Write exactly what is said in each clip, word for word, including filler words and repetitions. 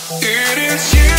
It is you.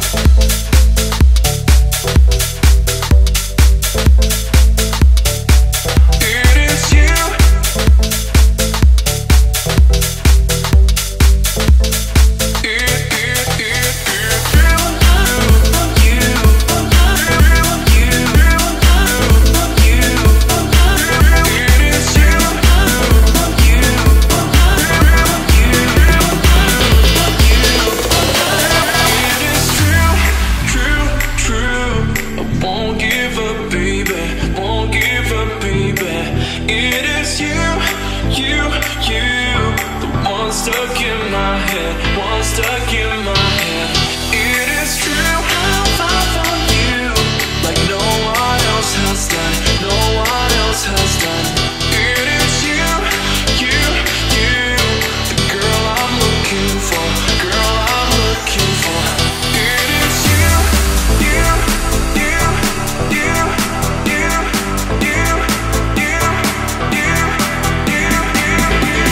Stuck in my head, one stuck in my head. It is true, I'll fight for you like no one else has done, no one else has done. It is you, you, you, the girl I'm looking for, girl I'm looking for. It is you, you, you, you, you, you, you, you, you, you, you.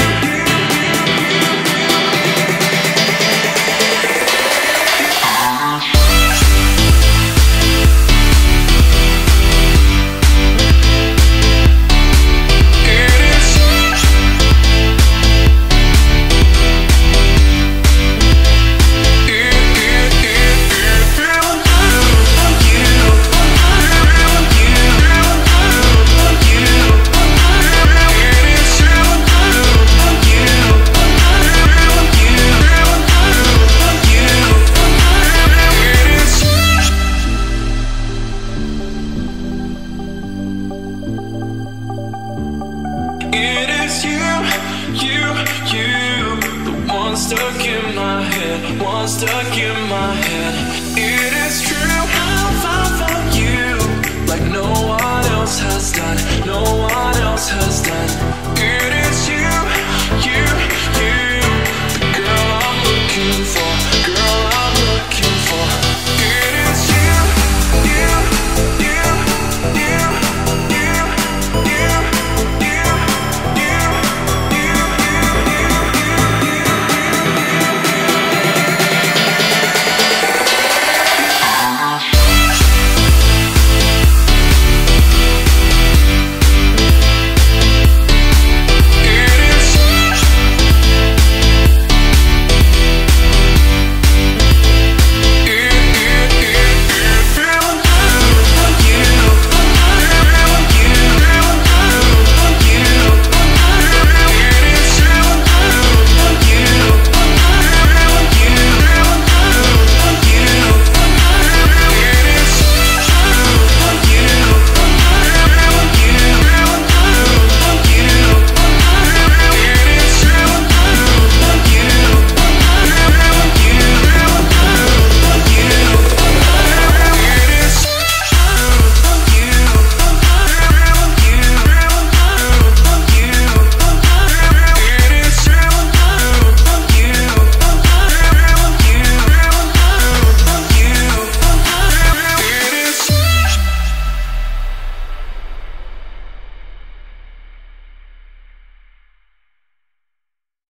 It is you, you, you, the one stuck in my head, one stuck in my head. It is true, I'll fight for you like no one else has done, no one else has done. It is you, you, you, the girl I'm looking for.